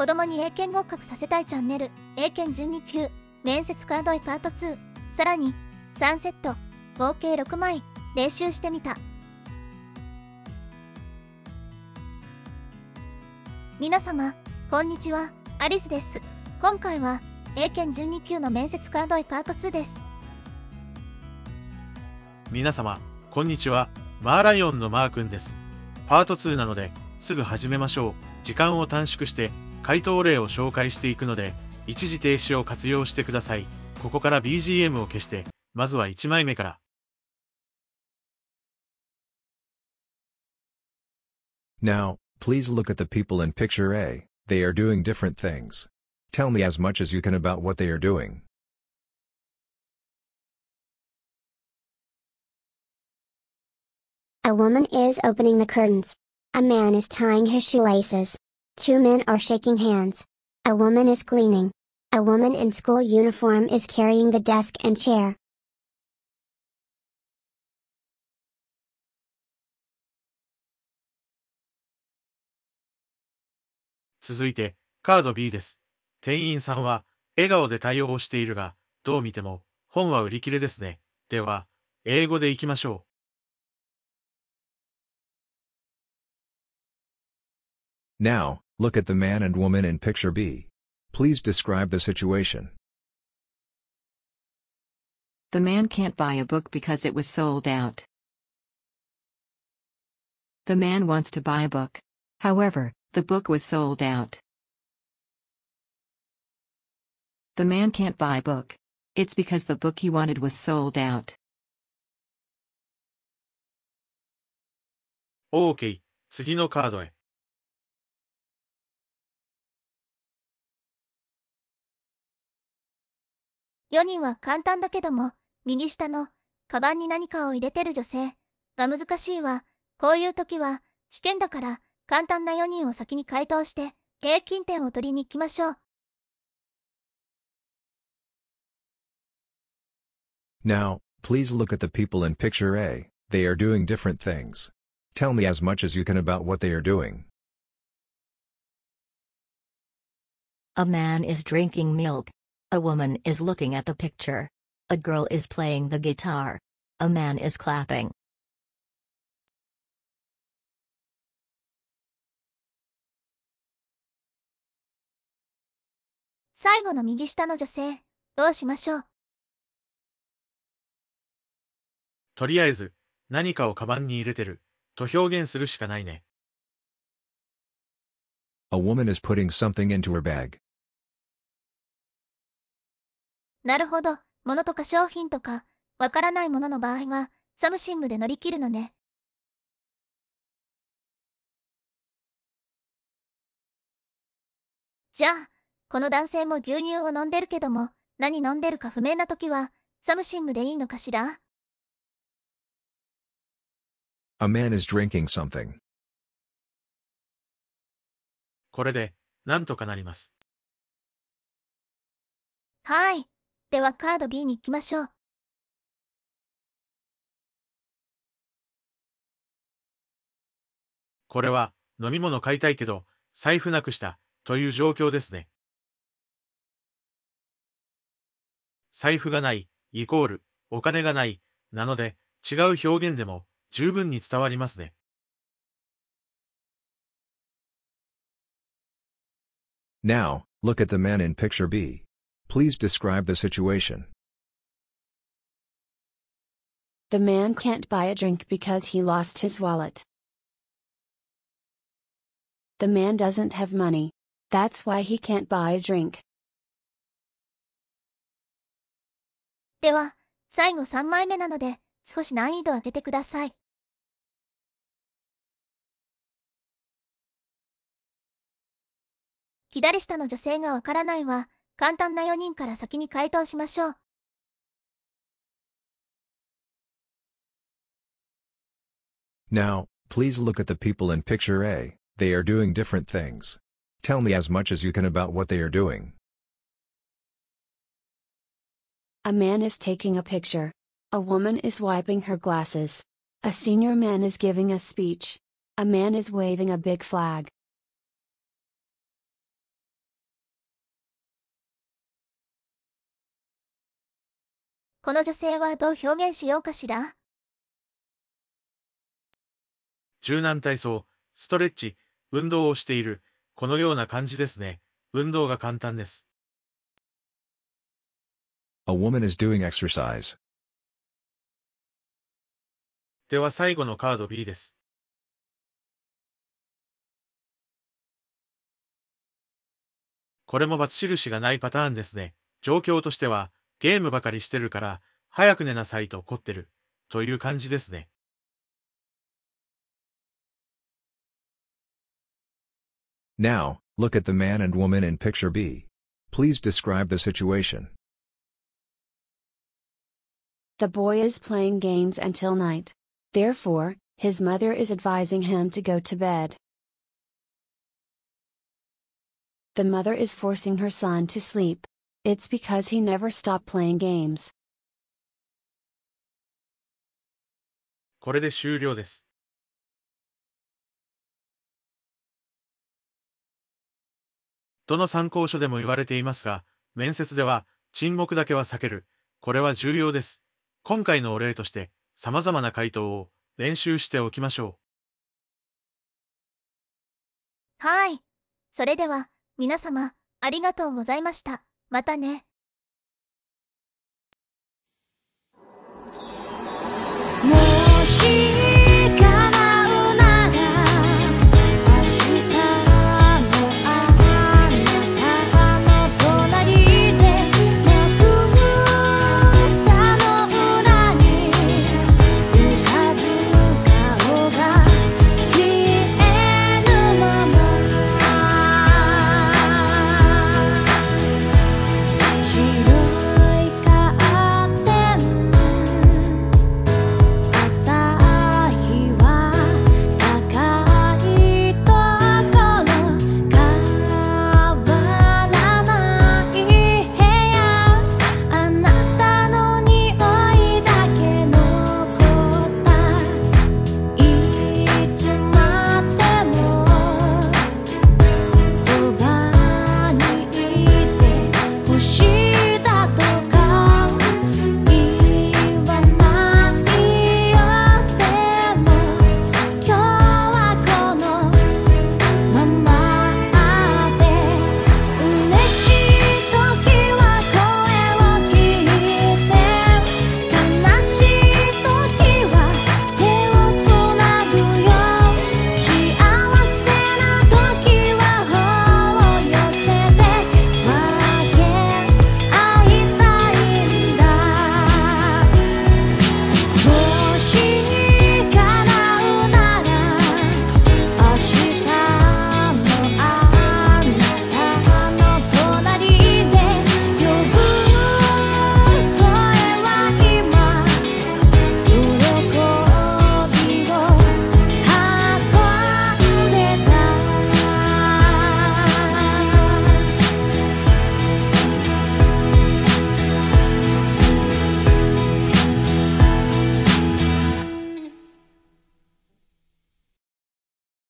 子供に英検合格させたいチャンネル、英検準2級、面接カードイパート2、さらに3セット、合計6枚、練習してみた。皆様、こんにちは、アリスです。今回は、英検準2級の面接カードイパート2です。 皆様、こんにちは、マーライオンのマー君です。パート2なので、すぐ始めましょう。時間を短縮して、回答例を紹介していくので、一時停止を活用してください。ここから BGM を消して、まずは1枚目から。 Now, please look at the people in picture A. They are doing different things. Tell me as much as you can about what they are doing. A woman is opening the curtains. A man is tying his shoelaces. Two men are shaking hands. A woman is cleaning. A woman in school uniform is carrying the desk and chair. 続いて、カード B です。店員さんは、笑顔で対応をしているが、どう見ても、本は売り切れですね。では、英語でいきましょう。Now, look at the man and woman in picture B. Please describe the situation. The man can't buy a book because it was sold out. The man wants to buy a book. However, the book was sold out. The man can't buy a book. It's because the book he wanted was sold out. OK、次のカードへ。 4人は簡単だけども、右下の、カバンに何かを入れてる女性が難しいわ。こういう時は、試験だから、簡単な4人を先に回答して、平均点を取りに行きましょう。 Now, please look at the people in picture A. They are doing different things. Tell me as much as you can about what they are doing. A man is drinking milk. A woman is looking at the picture. A girl is playing the guitar. A man is clapping. 最後の右下の女性、どうしましょう。 とりあえず、何かをカバンに入れてる、と表現するしかないね。 A woman is putting something into her bag. なるほど、物とか商品とか、わからないものの場合は、サムシングで乗り切るのね。じゃあ、この男性も牛乳を飲んでるけども、何飲んでるか不明な時は、サムシングでいいのかしら？ A man is drinking something. これで、なんとかなります。 はい。ではカード B に行きましょう。 これは、飲み物買いたいけど、財布なくした、という状況ですね。財布がない、イコール、お金がない、なので、違う表現でも、十分に伝わりますね。 Now, look at the man in picture B. Please describe the situation. The man can't buy a drink because he lost his wallet. The man doesn't have money. That's why he can't buy a drink. では、最後3枚目なので、少し難易度を上げてください。左下の女性がわからないは、簡単な4人から先に回答しましょう。 Now, please look at the people in picture A. They are doing different things. Tell me as much as you can about what they are doing. A man is taking a picture. A woman is wiping her glasses. A senior man is giving a speech. A man is waving a big flag. この女性はどう表現しようかしら。 柔軟体操、ストレッチ、運動をしている、このような感じですね。運動が簡単です。 A woman is doing exercise. では最後のカード B です。これも×印がないパターンですね。状況としては、ゲームばかりしてるから、早く寝なさいと怒ってる、という感じですね。 Now, look at the man and woman in picture B. Please describe the situation. The boy is playing games until night. Therefore, his mother is advising him to go to bed. The mother is forcing her son to sleep. It's because he never stopped playing games. これで終了です。どの参考書でも言われていますが、面接では沈黙だけは避ける。これは重要です。今回のお礼として、様々な回答を練習しておきましょはい。それでは、皆様、ありがとうございました。またね。